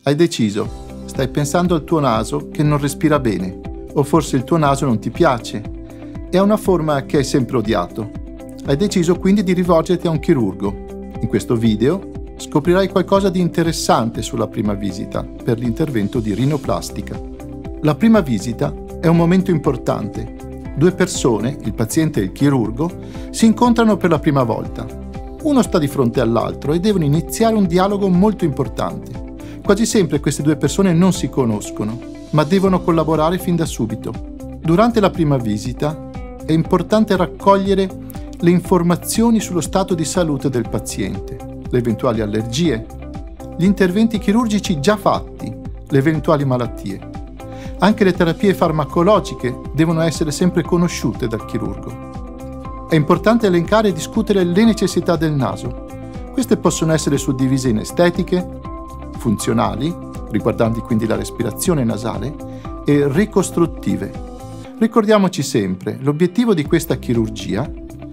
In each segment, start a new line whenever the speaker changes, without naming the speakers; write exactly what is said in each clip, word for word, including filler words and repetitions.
Hai deciso, stai pensando al tuo naso che non respira bene, o forse il tuo naso non ti piace e ha una forma che hai sempre odiato. Hai deciso quindi di rivolgerti a un chirurgo. In questo video scoprirai qualcosa di interessante sulla prima visita per l'intervento di rinoplastica. La prima visita è un momento importante. Due persone, il paziente e il chirurgo, si incontrano per la prima volta. Uno sta di fronte all'altro e devono iniziare un dialogo molto importante. Quasi sempre queste due persone non si conoscono, ma devono collaborare fin da subito. Durante la prima visita è importante raccogliere le informazioni sullo stato di salute del paziente, le eventuali allergie, gli interventi chirurgici già fatti, le eventuali malattie. Anche le terapie farmacologiche devono essere sempre conosciute dal chirurgo. È importante elencare e discutere le necessità del naso. Queste possono essere suddivise in estetiche, funzionali, riguardanti quindi la respirazione nasale, e ricostruttive. Ricordiamoci sempre, l'obiettivo di questa chirurgia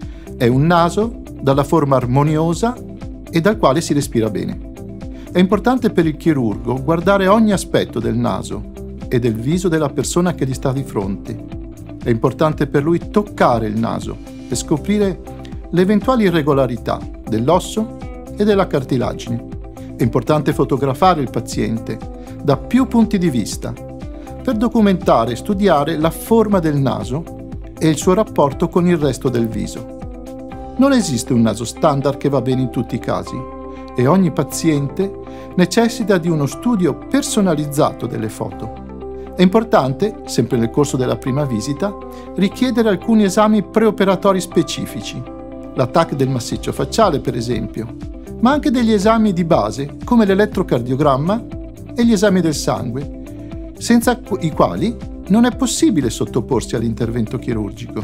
è un naso dalla forma armoniosa e dal quale si respira bene. È importante per il chirurgo guardare ogni aspetto del naso e del viso della persona che gli sta di fronte. È importante per lui toccare il naso e scoprire le eventuali irregolarità dell'osso e della cartilagine. È importante fotografare il paziente da più punti di vista per documentare e studiare la forma del naso e il suo rapporto con il resto del viso. Non esiste un naso standard che va bene in tutti i casi e ogni paziente necessita di uno studio personalizzato delle foto. È importante, sempre nel corso della prima visita, richiedere alcuni esami preoperatori specifici, la T A C del massiccio facciale per esempio, ma anche degli esami di base come l'elettrocardiogramma e gli esami del sangue, senza i quali non è possibile sottoporsi all'intervento chirurgico.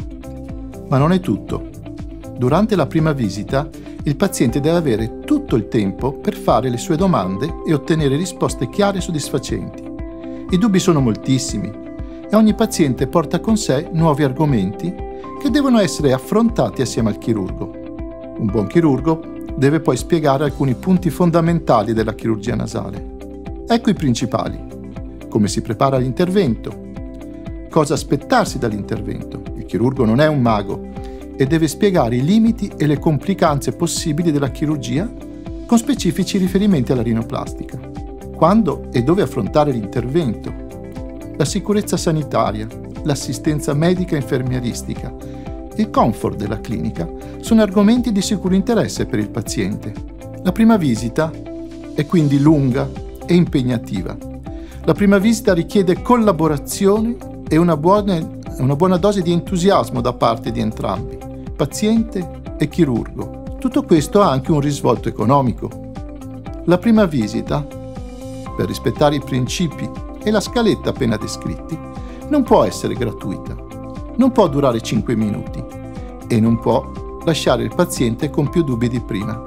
Ma non è tutto. Durante la prima visita, il paziente deve avere tutto il tempo per fare le sue domande e ottenere risposte chiare e soddisfacenti. I dubbi sono moltissimi e ogni paziente porta con sé nuovi argomenti che devono essere affrontati assieme al chirurgo. Un buon chirurgo deve poi spiegare alcuni punti fondamentali della chirurgia nasale. Ecco i principali. Come si prepara l'intervento? Cosa aspettarsi dall'intervento? Il chirurgo non è un mago e deve spiegare i limiti e le complicanze possibili della chirurgia con specifici riferimenti alla rinoplastica. Quando e dove affrontare l'intervento, la sicurezza sanitaria, l'assistenza medica e infermieristica, il comfort della clinica sono argomenti di sicuro interesse per il paziente. La prima visita è quindi lunga e impegnativa. La prima visita richiede collaborazione e una buona, una buona dose di entusiasmo da parte di entrambi, paziente e chirurgo. Tutto questo ha anche un risvolto economico. La prima visita, per rispettare i principi e la scaletta appena descritti, non può essere gratuita, non può durare cinque minuti e non può lasciare il paziente con più dubbi di prima.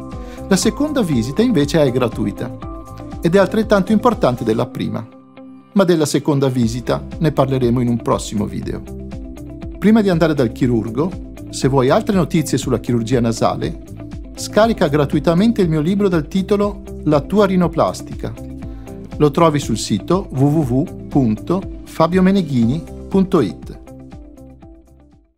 La seconda visita invece è gratuita ed è altrettanto importante della prima, ma della seconda visita ne parleremo in un prossimo video. Prima di andare dal chirurgo, se vuoi altre notizie sulla chirurgia nasale, scarica gratuitamente il mio libro dal titolo La tua rinoplastica. Lo trovi sul sito w w w punto fabio meneghini punto it.